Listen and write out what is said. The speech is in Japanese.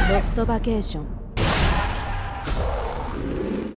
ロストバケーション